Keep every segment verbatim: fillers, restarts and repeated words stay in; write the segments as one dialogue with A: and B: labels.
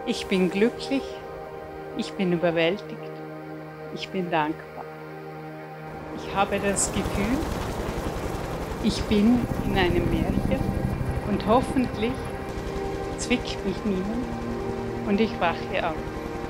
A: Ich bin glücklich, ich bin überwältigt, ich bin dankbar. Ich habe das Gefühl, ich bin in einem Märchen und hoffentlich zwickt mich niemand und ich wache auf.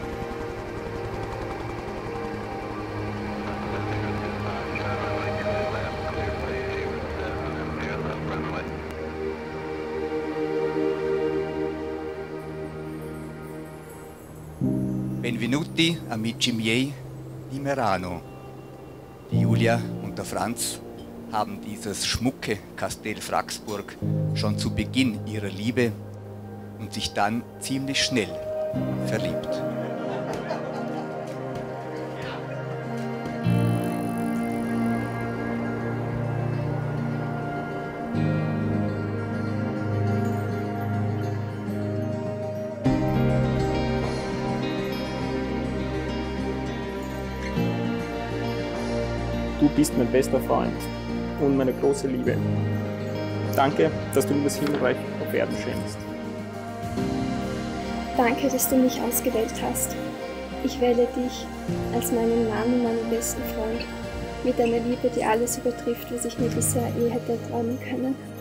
B: Benvenuti amici miei di Merano. Die Julia und der Franz haben dieses schmucke Kastell Fraxburg schon zu Beginn ihrer Liebe und sich dann ziemlich schnell verliebt.
C: Du bist mein bester Freund und meine große Liebe. Danke, dass du mir das Himmelreich auf Erden schenkst.
D: Danke, dass du mich ausgewählt hast. Ich wähle dich als meinen Mann und meinen besten Freund. Mit einer Liebe, die alles übertrifft, was ich mir bisher je hätte erträumen können.